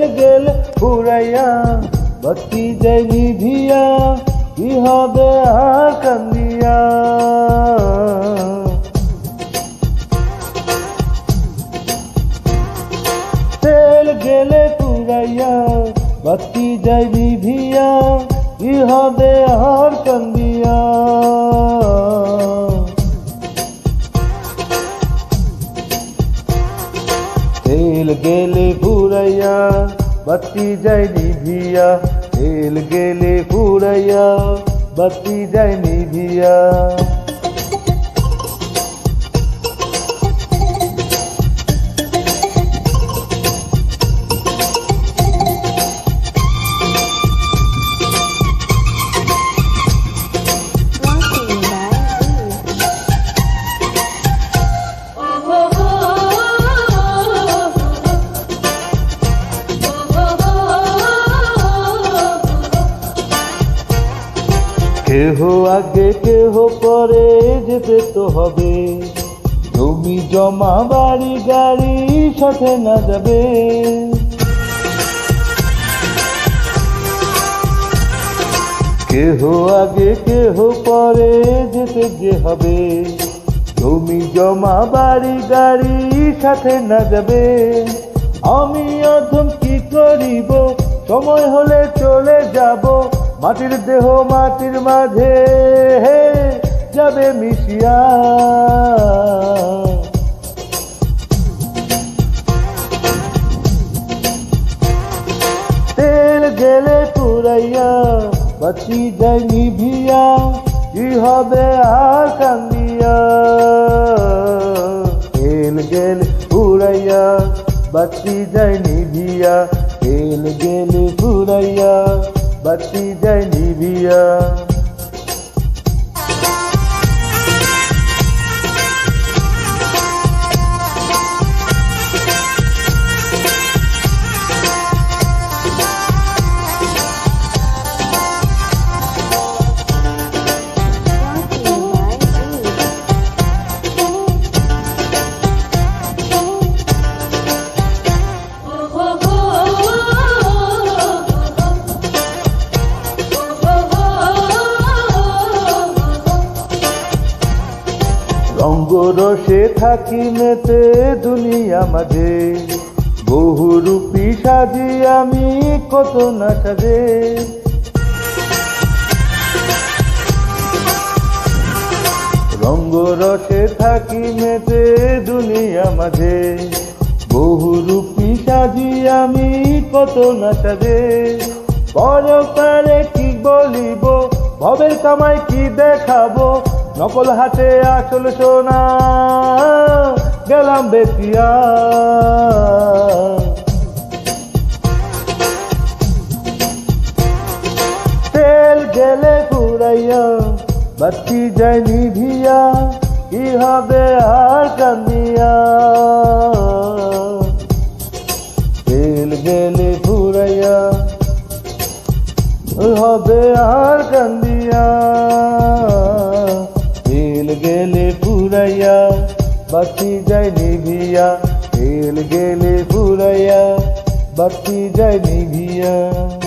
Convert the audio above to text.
গেলে ফুরাইয়া বাতি যায় নিভিয়া কি হবে আর কান্দিয়া তেল গেলে ফুরাইয়া বাতি যায় নিভিয়া কি হবে আর কান্দিয়া তেল গেলে ফুরাইয়া বাতি যায় নিভিয়া তেল গেলে ফুরাইয়া বাতি যায় নিভিয়া কেহ আগে কেহ পরে যেতে তো হবে জমি জমা বাড়ি গাড়ি সাথে না যাবে কেহ আগে কেহ পরে যেতে যে হবে জমি জমা বাড়ি গাড়ি সাথে না যাবে আমি অধম কি করিব সময় হলে চলে যাব মাটির দেহ মাটির মাঝে যাবে মিশিয়া তেল গেলে পুরাইয়া বাতি যায় নিভিয়া কি হবে আর কান্দিয়া তেল গেলে পুরাইয়া বাতি যায় নিভিয়া তেল গেলে পুরাইয়া বাতি যায় নিভিয়া রঙ্গরসে থাকি মেতে দুনিয়া মাঝে বহুরূপী সাজি আমি কত না সাজে রঙ্গরসে থাকি মেতে দুনিয়া মাঝে বহুরূপী সাজি আমি কত না সাজে পরকালে কি বলিব ভবের কামাই কি দেখাবো নকল হাতে আসল সোনা গেলাম বেচিয়া তেল গেলে ফুরাইয়া বাতি যায় নিভিয়া কি হবে আর কান্দিয়া তেল গেলে ফুরাইয়া হবে আর কান্দিয়া তেল গেলে ফুরাইয়া বাতি যায় নিভিয়া তেল গেলে ফুরাইয়া বাতি যায় নিভিয়া